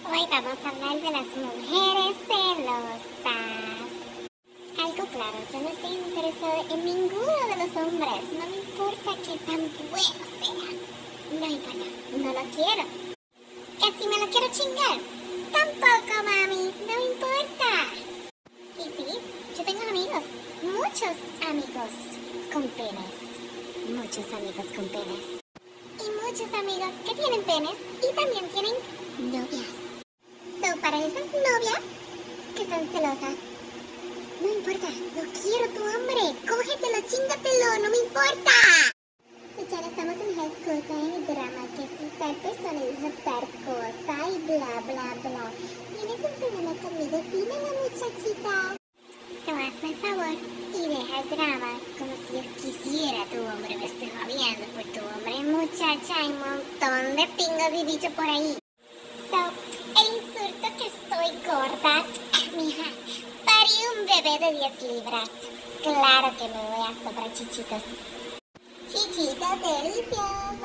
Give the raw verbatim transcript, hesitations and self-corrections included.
Hoy vamos a hablar de las mujeres celosas. Algo claro, yo no estoy interesada en ninguno de los hombres. No me importa qué tan bueno sea. No me importa, no lo quiero. Que si me lo quiero chingar, tampoco, mami, no me importa. Y sí, yo tengo amigos, muchos amigos con penes. Muchos amigos con penes. Y muchos amigos que tienen penes y también tienen novias. So, para esas novias que están celosas, no me importa, no quiero tu hombre, cógetelo, chingatelo, no me importa. Y ya no estamos en high school con el drama que si tal persona dijo tal cosa y bla bla bla. ¿Tienes un problema conmigo? Dímelo, muchachita. So, hazme el favor y deja el drama como si yo quisiera tu hombre, me estoy jodiendo por tu hombre. Muchacha, hay un montón de pingos y bichos por ahí. So, el insulto que estoy gorda, mija, parí un bebé de diez libras. Claro que me voy a sobrar chichitos. Chichitos deliciosos.